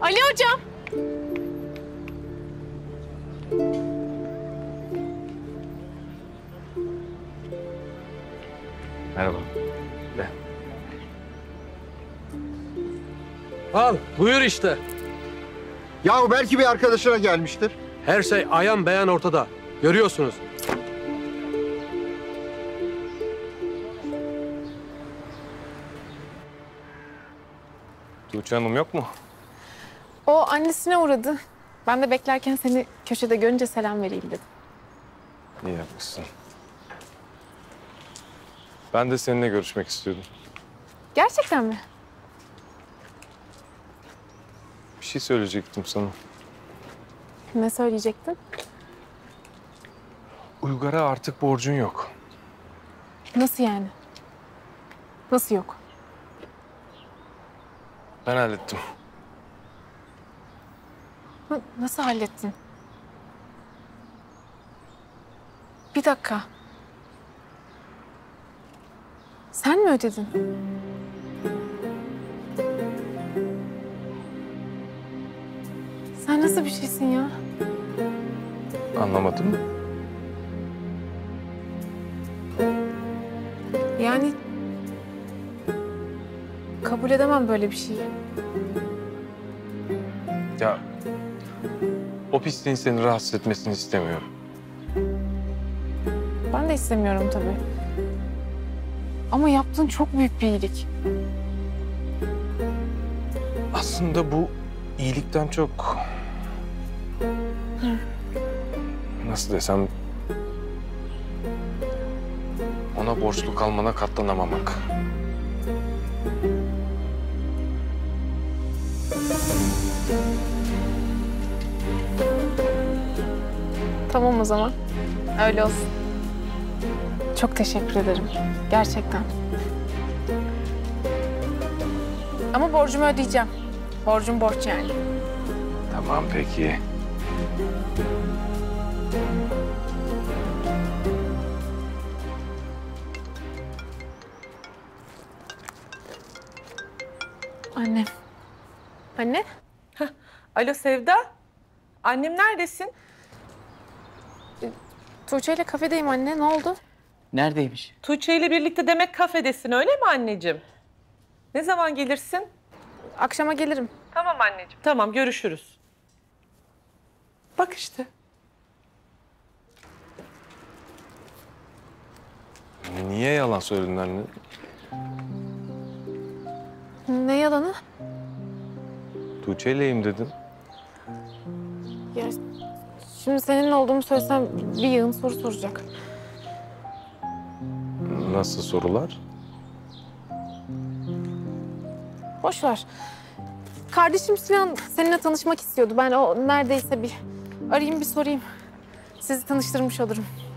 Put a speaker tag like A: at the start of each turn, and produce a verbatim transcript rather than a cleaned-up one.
A: Ali hocam.
B: Merhaba. De.
C: Al, buyur işte.
D: Yahu belki bir arkadaşına gelmiştir.
C: Her şey ayan beyan ortada. Görüyorsunuz.
B: Tuğçe Hanım yok mu?
A: O annesine uğradı. Ben de beklerken seni köşede görünce selam vereyim dedim.
B: İyi yapmışsın. Ben de seninle görüşmek istiyordum.
A: Gerçekten mi?
B: Bir şey söyleyecektim sana.
A: Ne söyleyecektin?
B: Uygar'a artık borcun yok.
A: Nasıl yani? Nasıl yok?
B: Ben hallettim.
A: N- nasıl hallettin? Bir dakika. Sen mi ödedin? Sen nasıl bir şeysin ya?
B: Anlamadım mı?
A: Yani kabul edemem böyle bir şeyi.
B: Ya o pisliğin seni rahatsız etmesini istemiyorum.
A: Ben de istemiyorum tabii. Ama yaptığın çok büyük bir iyilik.
B: Aslında bu iyilikten çok... Nasıl desem... Ona borçlu kalmana katlanamamak.
A: Tamam o zaman. Öyle olsun. Çok teşekkür ederim. Gerçekten. Ama borcumu ödeyeceğim. Borcum borç yani.
B: Tamam peki.
A: Annem. Anne?
E: Alo Sevda. Annem neredesin?
A: Tuğçe ile kafedeyim anne. Ne oldu?
F: Neredeymiş?
E: Tuğçe ile birlikte demek kafedesin öyle mi anneciğim? Ne zaman gelirsin?
A: Akşama gelirim.
E: Tamam anneciğim. Tamam görüşürüz. Bak işte.
B: Niye yalan söyledin anne?
A: Ne yalanı?
B: Tuğçe'yleyim dedin.
A: Ya şimdi seninle olduğumu söylesem bir yığın soru soracak.
B: Nasıl sorular?
A: Boş ver. Kardeşim Sinan seninle tanışmak istiyordu. Ben o neredeyse bir arayayım bir sorayım. Sizi tanıştırmış olurum.